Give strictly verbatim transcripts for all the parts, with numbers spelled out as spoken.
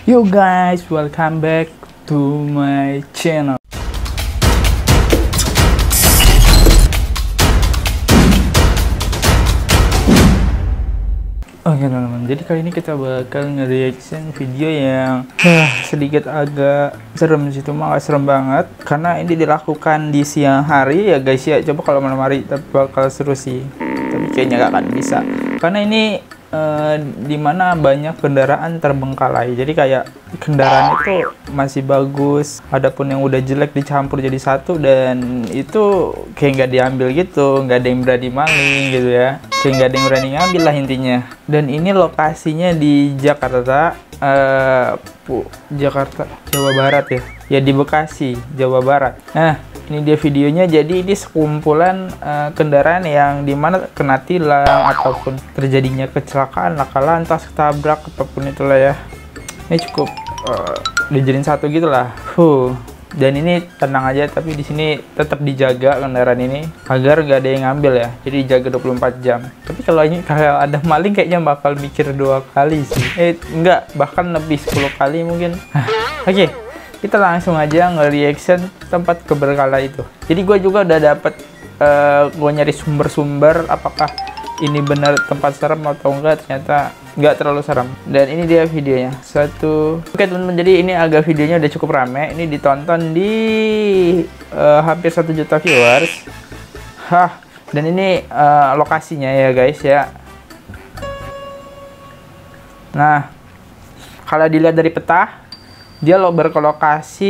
Yo guys, welcome back to my channel. Oke teman-teman, jadi kali ini kita bakal nge-reaction video yang uh, sedikit agak serem sih, cuma gak serem banget karena ini dilakukan di siang hari ya guys ya. Coba kalau malam hari tapi bakal seru sih, tapi kayaknya gak akan bisa karena ini Uh, dimana banyak kendaraan terbengkalai. Jadi kayak kendaraan itu masih bagus, adapun yang udah jelek dicampur jadi satu, dan itu kayak nggak diambil gitu, nggak ada yang berani maling gitu ya, kayak nggak ada yang berani ngambil lah intinya. Dan ini lokasinya di Jakarta, uh, Jakarta Jawa Barat ya, ya di Bekasi Jawa Barat. Nah ini dia videonya. Jadi ini sekumpulan uh, kendaraan yang dimana kena tilang ataupun terjadinya kecelakaan, laka lantas, ketabrak, apapun itulah ya. Ini cukup uh, dijadiin satu gitulah. Huh. Dan ini tenang aja, tapi di sini tetap dijaga kendaraan ini agar nggak ada yang ngambil ya. Jadi dijaga dua puluh empat jam. Tapi kalau ini kalau ada maling kayaknya bakal mikir dua kali sih. Eh enggak, bahkan lebih sepuluh kali mungkin. Oke. Okay. Kita langsung aja nge-reaction tempat keberkala itu. Jadi gue juga udah dapet, uh, gue nyari sumber-sumber apakah ini benar tempat serem atau enggak. Ternyata nggak terlalu serem. Dan ini dia videonya. Satu. Oke teman-teman, jadi ini agak videonya udah cukup rame. Ini ditonton di uh, hampir satu juta viewers. Hah. Dan ini uh, lokasinya ya guys ya. Nah, kalau dilihat dari peta, dia lo berlokasi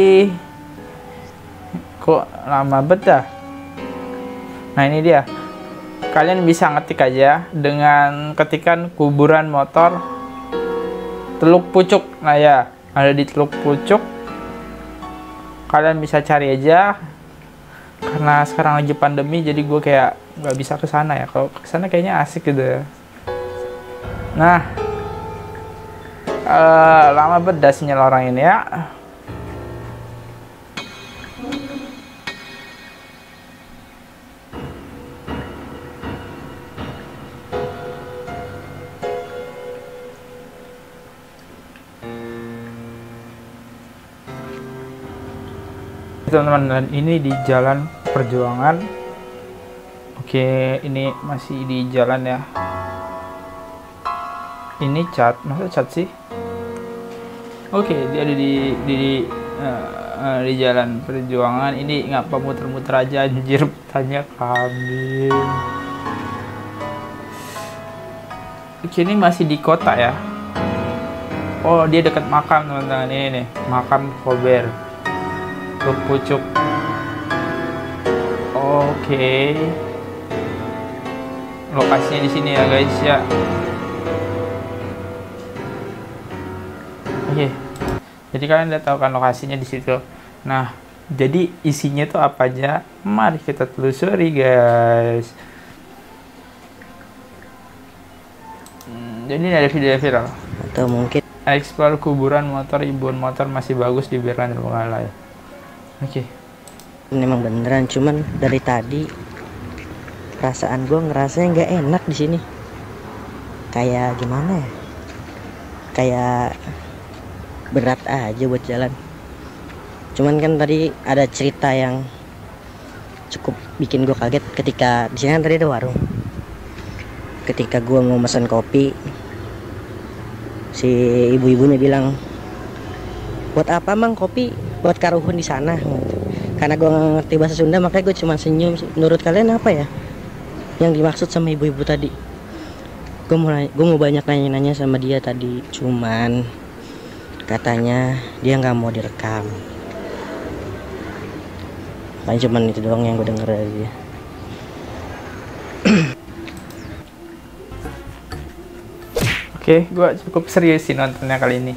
kok lama betah. Nah ini dia, kalian bisa ngetik aja dengan ketikan kuburan motor Teluk Pucuk. Nah ya, ada di Teluk Pucuk. Kalian bisa cari aja, karena sekarang lagi pandemi jadi gue kayak nggak bisa ke sana ya. Kalau ke sana kayaknya asik gitu ya. Nah, Uh, lama beda sinyal orang ini ya. Teman-teman, dan ini di Jalan Perjuangan. Oke, ini masih di jalan ya. Ini cat, masa cat sih? Oke, dia ada di di uh, uh, di Jalan Perjuangan. Ini ngapa muter-muter aja anjir, tanya kambing. Oke, ini masih di kota ya. Oh, dia dekat makam teman-teman. Ini nih, makam Kober Teluk Pucuk. Oke, lokasinya di sini ya guys ya. Oke, jadi kalian udah tahu kan lokasinya di situ. Nah, jadi isinya tuh apa aja? Mari kita telusuri guys. Hmm, jadi ini ada video viral. Atau mungkin explore kuburan motor, ribuan motor masih bagus dibiarkan terbengkalai. Oke. memang beneran, cuman dari tadi perasaan gue ngerasanya nggak enak di sini. Kayak gimana ya? Kayak berat aja buat jalan. Cuman kan tadi ada cerita yang cukup bikin gue kaget ketika di sini kan tadi ada warung. Ketika gue mau pesan kopi, si ibu-ibunya bilang, "Buat apa mang kopi? Buat karuhun di sana." Karena gue nggak ngerti bahasa Sunda, makanya gue cuma senyum. Menurut kalian apa ya yang dimaksud sama ibu-ibu tadi? Gue mau gue mau banyak nanya-nanya sama dia tadi, cuman katanya dia nggak mau direkam. Paling cuman itu doang yang gue denger dari dia. Oke, gue cukup serius sih nontonnya kali ini.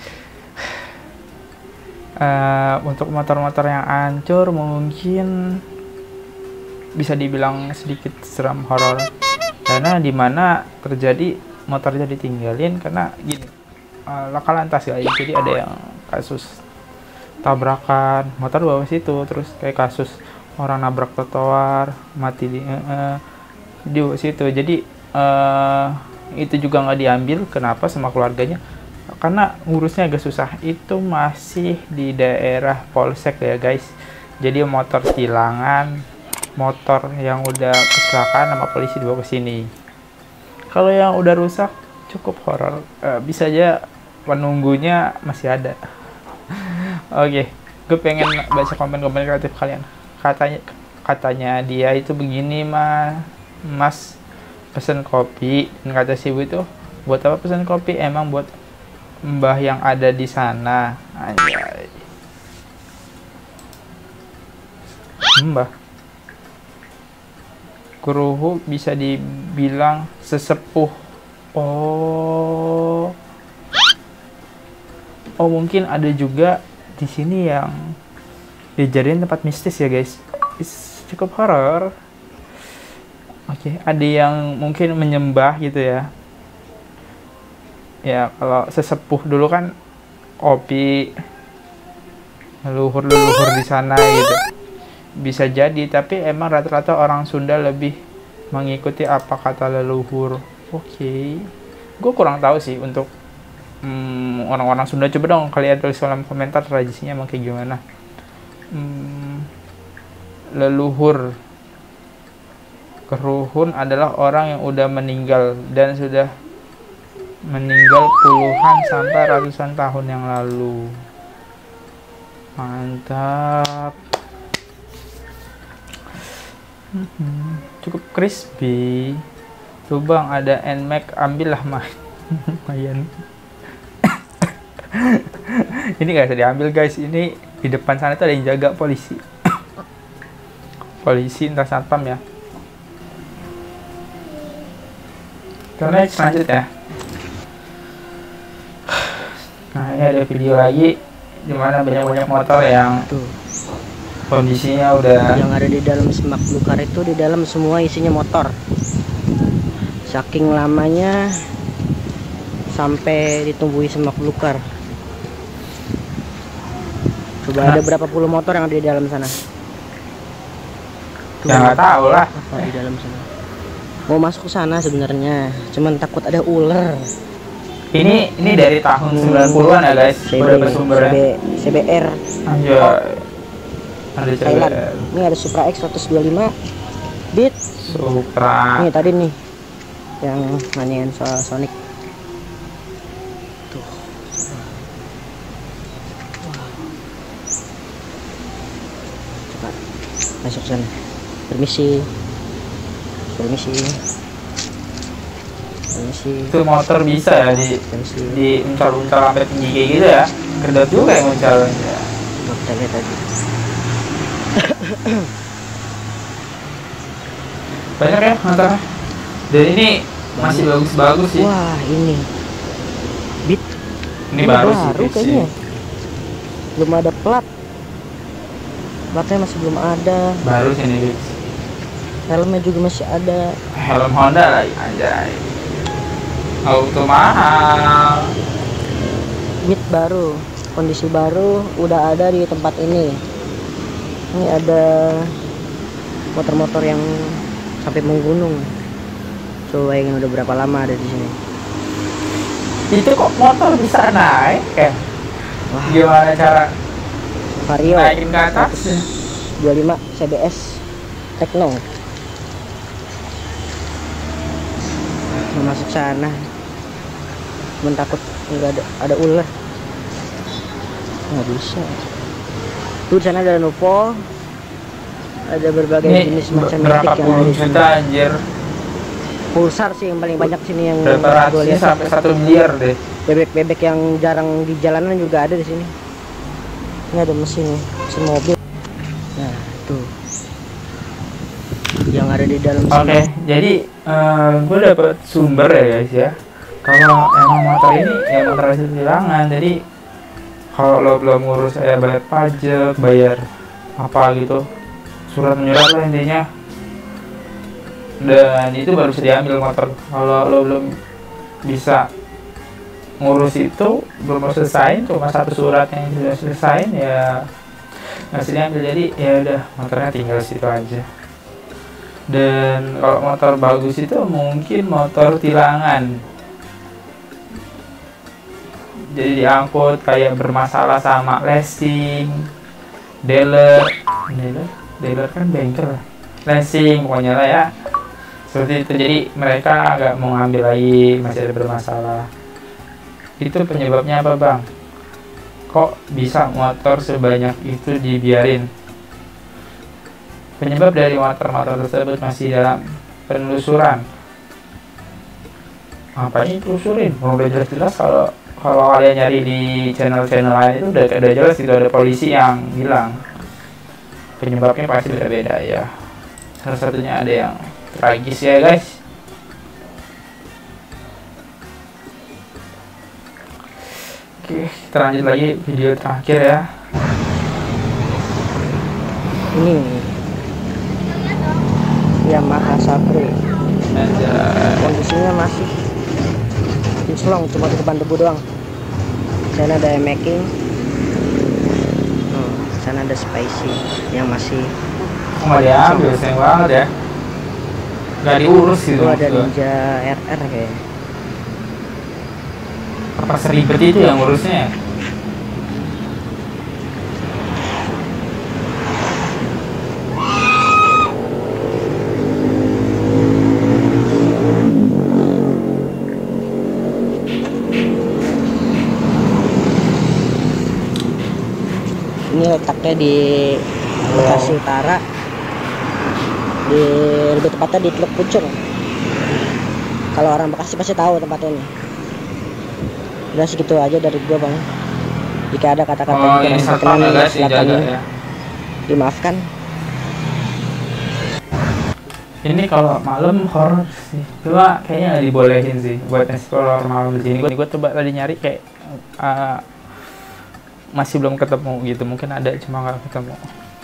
Uh, untuk motor-motor yang hancur mungkin bisa dibilang sedikit seram horor, karena dimana terjadi motornya ditinggalin karena gini, uh, laka lantas guys. Jadi ada yang kasus tabrakan motor bawa situ, terus kayak kasus orang nabrak trotoar mati di uh, di situ. Jadi uh, itu juga nggak diambil. Kenapa? Sama keluarganya, karena ngurusnya agak susah. Itu masih di daerah Polsek ya guys. Jadi motor tilangan, motor yang udah kecelakaan sama polisi dibawa ke sini. Kalau yang udah rusak cukup horor. Uh, bisa aja penunggunya masih ada. Oke, okay. Gue pengen baca komen-komen kreatif kalian. Katanya katanya dia itu begini mah, Mas pesen kopi. Dan kata si ibu itu, buat apa pesen kopi? Emang buat mbah yang ada di sana. Anjay. Mbah. Kuruhu bisa dibilang sesepuh. Oh. Oh, mungkin ada juga di sini yang dijadiin tempat mistis ya, guys. It's cukup horor. Oke, okay. Ada yang mungkin menyembah gitu ya. Ya, kalau sesepuh dulu kan kopi leluhur-leluhur di sana gitu. Bisa jadi, tapi emang rata-rata orang Sunda lebih mengikuti apa kata leluhur. Oke. Okay. Gue kurang tahu sih untuk hmm, orang-orang Sunda. Coba dong kalian tulis dalam komentar tradisinya emang kayak gimana. Hmm, leluhur. Keruhun adalah orang yang udah meninggal dan sudah meninggal puluhan sampai ratusan tahun yang lalu. Mantap. Hmm, cukup crispy. Tuh bang, ada N M A C, ambillah mah. Lumayan. Ini gak bisa diambil guys. Ini di depan sana tuh ada yang jaga, polisi. Polisi entah satpam ya. Karena selanjutnya. Nah, ini ada video lagi dimana banyak-banyak motor yang tuh kondisinya udah, yang ada di dalam semak belukar itu di dalam semua isinya motor. Saking lamanya sampai ditumbuhi semak belukar. Coba nah, ada berapa puluh motor yang ada di dalam sana? Tuh, ya nggak tahu lah. Apa di dalam sana? Mau masuk ke sana sebenarnya, cuman takut ada ular. Ini ini dari tahun sembilan puluhan ya guys. C B, sumbernya. C B R. Anjay. Ada C B R. Thailand. Ini ada Supra X seratus dua puluh lima Beat. Supra. Ini tadi nih yang nanyain soal Sonic. Tuh. Coba masuk sana. Permisi. Permisi. Itu motor bisa ya di di uncal-uncal sampai tinggi kayak gitu ya. Kedot juga yang uncal ya. Coba kita lihat tadi. Banyak ya motornya. Dan ini masih bagus-bagus sih. Wah, ini Beat. Ini, ini baru, baru sih kayaknya. Belum ada plat. Platnya masih belum ada. Baru sih ini Beat. Helmnya juga masih ada. Helm Honda lagi, anjay. Auto mahal. Beat baru, kondisi baru, udah ada di tempat ini. Ini ada motor-motor yang sampai menggunung. Coba bayangin udah berapa lama ada di sini. Itu kok motor bisa naik ya? Wah. Gimana cara Vario naikin ke atas? dua puluh lima C B S Tekno. Mau masuk sana. Cuman takut nggak ada ada ular. Nggak bisa. Tuh di sana ada Nuvo. Ada berbagai ini jenis macam berapa puluh juta anjir. Pulsar sih yang paling banyak sini yang gue lihat sampai satu miliar deh. Bebek-bebek yang jarang di jalanan juga ada di sini. Ini ada mesin, mesin mobil. Nah, tuh. Yang ada di dalam. Oke, okay, jadi uh, gue dapet sumber ya guys ya. Kalau emang motor ini ya motor hasil tilangan, jadi kalau lo belum ngurus ya bayar pajak, bayar apa gitu, surat menyurat lah intinya, dan itu baru bisa diambil motor. Kalau lo belum bisa ngurus itu, belum selesai, cuma satu surat yang sudah selesai ya nggak bisa diambil. Jadi ya udah, motornya tinggal situ aja. Dan kalau motor bagus itu mungkin motor tilangan. jadi diangkut kayak bermasalah sama leasing, dealer, dealer, dealer kan bengkel, leasing pokoknya lah ya. Seperti itu, jadi mereka nggak mau ngambil lagi, masih ada bermasalah. Itu penyebabnya apa bang? Kok bisa motor sebanyak itu dibiarin? Penyebab dari motor-motor tersebut masih dalam penelusuran. Ngapain telusurin? Udah jelas-jelas kalau kalau kalian nyari di channel-channel lain itu udah, udah jelas itu ada polisi yang bilang. Penyebabnya pasti beda-beda ya. Salah satunya ada yang tragis ya guys. Oke, kita lanjut lagi video terakhir ya. Ini Yamaha Sapri. Kondisinya masih kinclong, cuma di depan debu doang. Sana ada making, hmm, sana ada spicy yang masih nggak diambil, sayang banget ya. Nggak diurus gitu. Itu ada Ninja R R kayaknya. Apa seribet itu yang ngurusnya? Ini letaknya di Bekasi Utara, di lebih tepatnya di Teluk Pucung. Kalau orang Bekasi pasti tahu tempatnya ini. Udah segitu aja dari gua bang. Jika ada kata-kata oh, yang kurang berkenan, ya, silakan ya. dimaafkan. Ini kalau malam horor sih, cuma kayaknya nggak dibolehin sih buat explore malam di sini. Gue coba tadi nyari kayak uh, masih belum ketemu gitu, mungkin ada cuma nggak ketemu.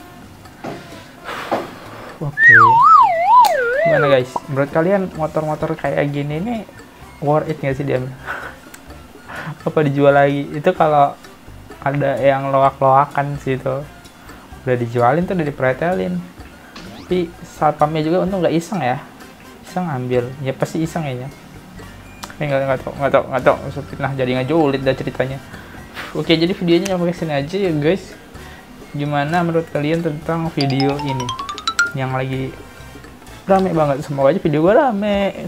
Oke, okay. Gimana guys? Menurut kalian motor-motor kayak gini ini worth it nggak sih dia? Apa dijual lagi? Itu kalau ada yang loak-loakan sih itu udah dijualin tuh, udah dipretelin. Tapi satpamnya juga untung nggak iseng ya, iseng ambil ya, pasti iseng ya. Ini nggak nggak tau nggak tau nggak tau fitnah jadi ngajulit dah ceritanya. Oke, jadi videonya sampai sini aja ya guys. Gimana menurut kalian tentang video ini yang lagi rame banget? Semoga aja video gue rame.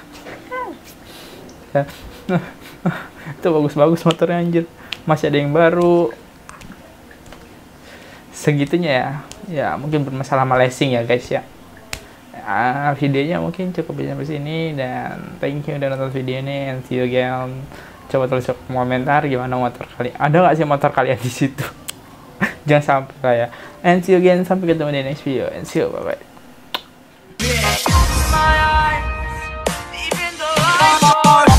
Itu bagus-bagus motornya anjir, masih ada yang baru segitunya ya. Ya mungkin bermasalah sama leasing ya guys ya. Ya videonya mungkin cukup sampai sini, dan thank you udah nonton video ini, and see you again. Coba tulis komentar gimana motor kalian, ada nggak sih motor kalian di situ? Jangan sampai saya. And see you again, sampai ketemu di next video, and see you, bye bye.